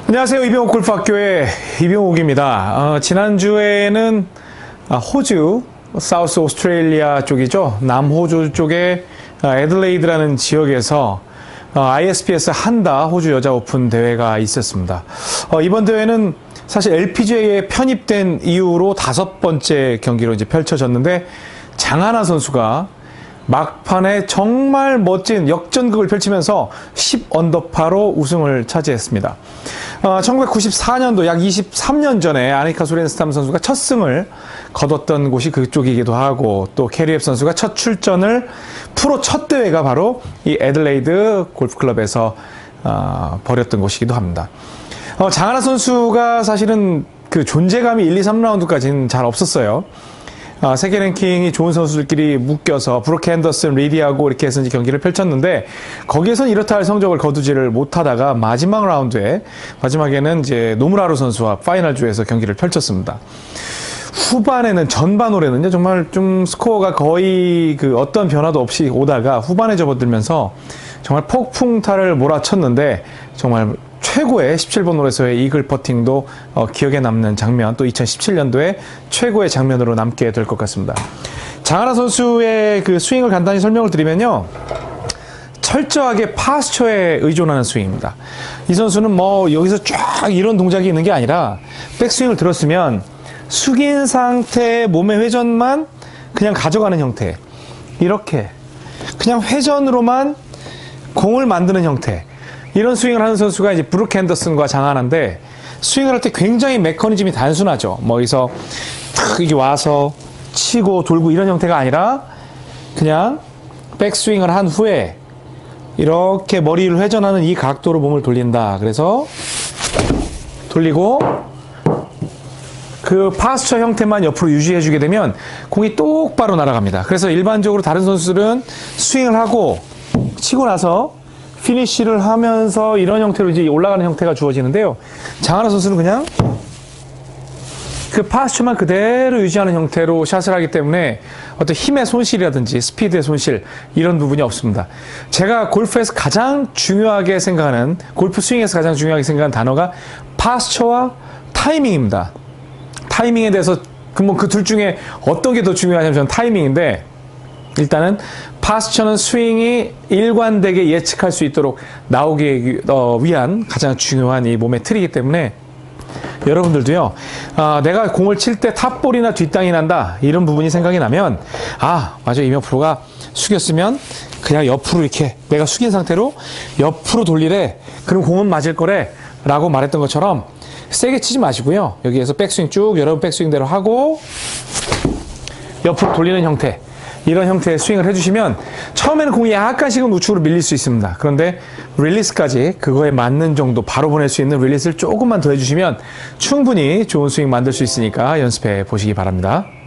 안녕하세요. 이병옥 골프학교의 이병옥입니다. 지난주에는 호주, 사우스 오스트레일리아 쪽이죠. 남호주 쪽의 애들레이드라는 지역에서 ISPS 한다 호주 여자 오픈 대회가 있었습니다. 이번 대회는 사실 LPGA에 편입된 이후로 5번째 경기로 이제 펼쳐졌는데 장하나 선수가 막판에 정말 멋진 역전극을 펼치면서 10언더파로 우승을 차지했습니다. 1994년도 약 23년 전에 아니카 소렌스탐 선수가 첫 승을 거뒀던 곳이 그쪽이기도 하고, 또 캐리앱 선수가 첫 출전을 프로 첫 대회가 바로 이 애들레이드 골프클럽에서 벌였던 곳이기도 합니다. 장하나 선수가 사실은 그 존재감이 1, 2, 3라운드까지는 잘 없었어요. 세계 랭킹이 좋은 선수들끼리 묶여서 브루크 핸더슨, 리디하고 이렇게 해서 이제 경기를 펼쳤는데, 거기에서는 이렇다 할 성적을 거두지를 못하다가 마지막 라운드에, 마지막에는 이제 노무라루 선수와 파이널주에서 경기를 펼쳤습니다. 후반에는, 전반홀에는요, 정말 좀 스코어가 거의 그 어떤 변화도 없이 오다가 후반에 접어들면서 정말 폭풍타를 몰아쳤는데, 정말 최고의 17번 홀에서의 이글 퍼팅도 기억에 남는 장면, 또 2017년도에 최고의 장면으로 남게 될 것 같습니다. 장하나 선수의 그 스윙을 간단히 설명을 드리면요, 철저하게 파스처에 의존하는 스윙입니다. 이 선수는 뭐 여기서 쫙 이런 동작이 있는 게 아니라 백스윙을 들었으면 숙인 상태의 몸의 회전만 그냥 가져가는 형태, 이렇게 그냥 회전으로만 공을 만드는 형태, 이런 스윙을 하는 선수가 이제 브루크 핸더슨과 장하나인데, 스윙을 할 때 굉장히 메커니즘이 단순하죠. 뭐 여기서 탁 이게 와서 치고 돌고 이런 형태가 아니라 그냥 백스윙을 한 후에 이렇게 머리를 회전하는 이 각도로 몸을 돌린다. 그래서 돌리고 그 파스처 형태만 옆으로 유지해주게 되면 공이 똑바로 날아갑니다. 그래서 일반적으로 다른 선수들은 스윙을 하고 치고 나서 피니쉬를 하면서 이런 형태로 이제 올라가는 형태가 주어지는데요. 장하나 선수는 그냥 그 파스처만 그대로 유지하는 형태로 샷을 하기 때문에 어떤 힘의 손실이라든지 스피드의 손실, 이런 부분이 없습니다. 제가 골프에서 가장 중요하게 생각하는, 골프 스윙에서 가장 중요하게 생각하는 단어가 파스처와 타이밍입니다. 타이밍에 대해서 그 둘 중에 어떤 게 더 중요하냐면 저는 타이밍인데, 일단은 파스처는 스윙이 일관되게 예측할 수 있도록 나오기 위한 가장 중요한 이 몸의 틀이기 때문에, 여러분들도요, 내가 공을 칠 때 탑볼이나 뒷땅이 난다, 이런 부분이 생각이 나면, 맞아, 이명 프로가 숙였으면 그냥 옆으로 이렇게 내가 숙인 상태로 옆으로 돌리래, 그럼 공은 맞을 거래 라고 말했던 것처럼 세게 치지 마시고요, 여기에서 백스윙 쭉 여러분 백스윙대로 하고 옆으로 돌리는 형태, 이런 형태의 스윙을 해주시면 처음에는 공이 약간씩은 우측으로 밀릴 수 있습니다. 그런데 릴리스까지 그거에 맞는 정도 바로 보낼 수 있는 릴리스를 조금만 더 해주시면 충분히 좋은 스윙 만들 수 있으니까 연습해 보시기 바랍니다.